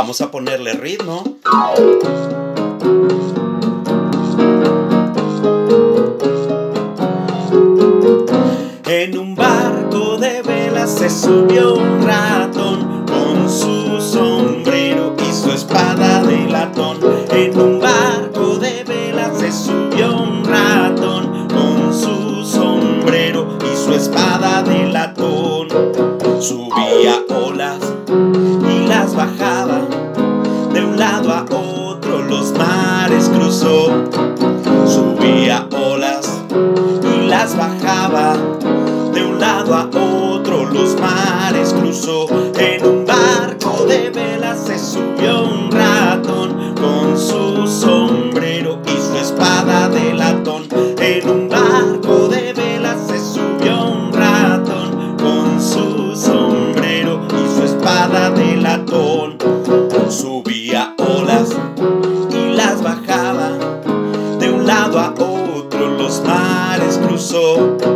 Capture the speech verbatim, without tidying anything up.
Vamos a ponerle ritmo. En un barco de vela se subió un ratón con su sombrero y su espada de latón. En un barco de vela se subió un ratón con su sombrero y su espada de latón. Subía olas y las bajaba, de un lado a otro los mares cruzó. Subía olas y las bajaba, de un lado a otro los mares cruzó. En un barco de vela se subió un ratón con su sombrero y su espada de latón. En un barco de vela se subió un ratón con su sombrero y su espada de latón. Subía olas y las bajaba, de un lado a otro los mares cruzó.